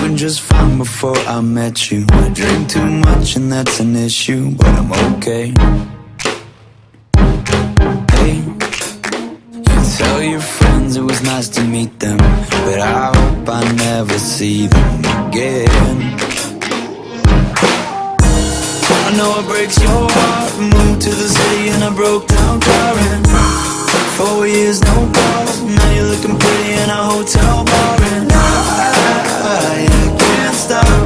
doing just fine before I met you. I drink too much and that's an issue, but I'm okay. Hey, you tell your friends it was nice to meet them, but I hope I never see them again. I know it breaks your heart. Moved to the city in a broke down car, and 4 years no calls. Now you're looking pretty in a hotel bar, and I can't stop.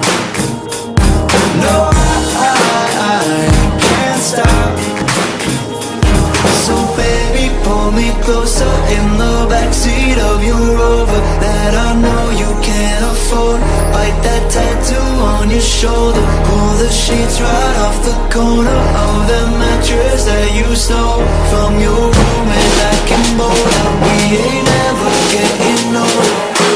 No, I can't stop. So baby, pull me closer in the backseat of your Rover that I know you can't afford. Bite that tattoo on your shoulder. Pull the sheets right off the corner of the mattress that you stole from your roommate back in Boulder. We ain't ever getting older.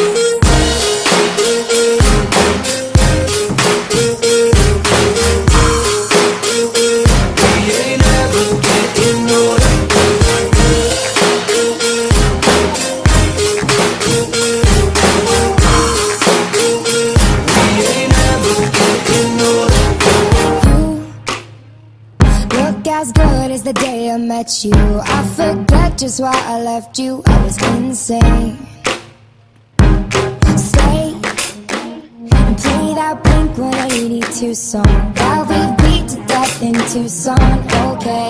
As good as the day I met you, I forget just why I left you. I was insane. Stay and play that Blink-182 song that we beat to death in Tucson. Okay.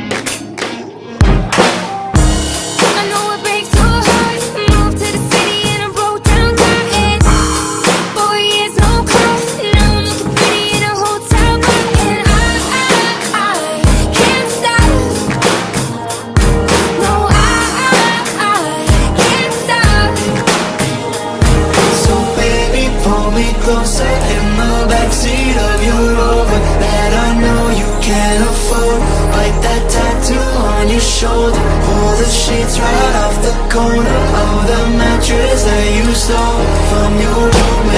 I know it breaks your heart. Moved to the city in a broke down car, and 4 years no call. Now I'm looking pretty in a hotel bar, and I can't stop. No, I can't stop. So baby, pull me closer in the backseat of your Rover that I know you can't afford. Bite that tattoo on your shoulder. Pull the sheets right off the corner of the mattress that you stole from your roommate.